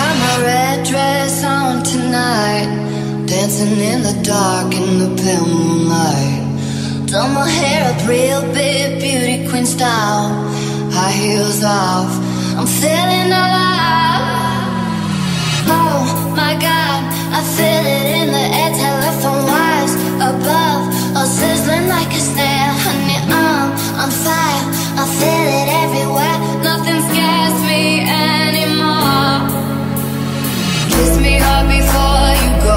got my red dress on tonight, dancing in the dark in the pale moonlight. Done my hair up real big, beauty queen style, high heels off, I'm feeling alive. Oh my God, I feel it in the air, telephone wires above, all sizzling like a snare. Honey, I'm on fire, I feel it everywhere, nothing scares me anymore. Kiss me hard before you go,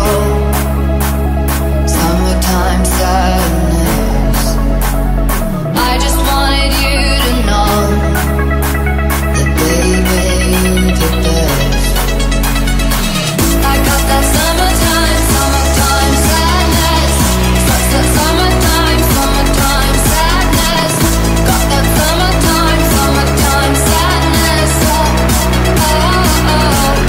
summertime sadness. I just wanted you to know that baby, you're the best. I got that summertime, summertime sadness. Summertime, summertime sadness. Got that summertime, summertime sadness. Oh, oh, oh,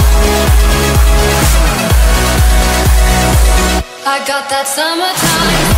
I got that summertime.